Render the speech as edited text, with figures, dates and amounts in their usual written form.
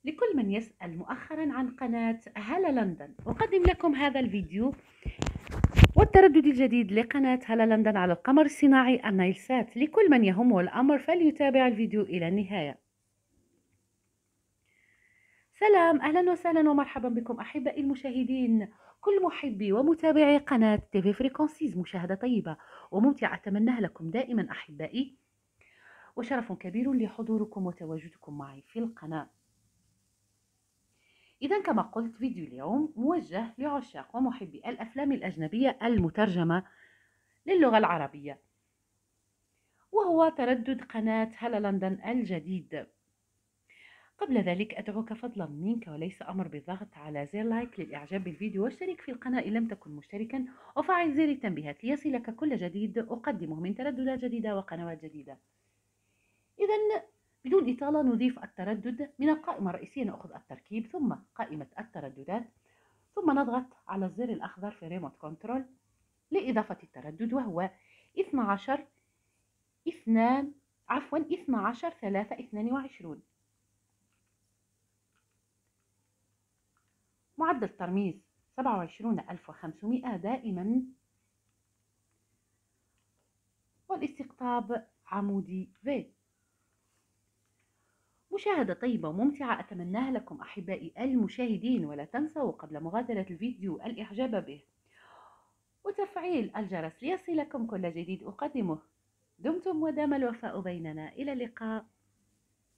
لكل من يسأل مؤخرا عن قناة هلا لندن، أقدم لكم هذا الفيديو والتردد الجديد لقناة هلا لندن على القمر الصناعي النايلسات. لكل من يهمه الأمر فليتابع الفيديو إلى النهاية. سلام، أهلا وسهلا ومرحبا بكم أحبائي المشاهدين، كل محبي ومتابعي قناة تيفي فريكونسيز. مشاهدة طيبة وممتعة أتمناها لكم دائما أحبائي، وشرف كبير لحضوركم وتواجدكم معي في القناة. إذا كما قلت، فيديو اليوم موجه لعشاق ومحبي الأفلام الأجنبية المترجمة للغة العربية، وهو تردد قناة هلا لندن الجديد. قبل ذلك أدعوك فضلا منك وليس أمر بالضغط على زر لايك للإعجاب بالفيديو، واشترك في القناة إن لم تكن مشتركا، وفعل زر التنبيهات ليصلك كل جديد أقدمه من ترددات جديدة وقنوات جديدة. إذا بدون إطالة نضيف التردد من القائمة الرئيسية، نأخذ التركيب ثم قائمة الترددات، ثم نضغط على الزر الأخضر في ريموت كنترول لإضافة التردد، وهو 12 3 22. معدل ترميز 27500 دائما، والاستقطاب عمودي V. مشاهدة طيبة وممتعة أتمناها لكم أحبائي المشاهدين، ولا تنسوا قبل مغادرة الفيديو الإعجاب به وتفعيل الجرس ليصلكم كل جديد أقدمه. دمتم ودام الوفاء بيننا، إلى اللقاء.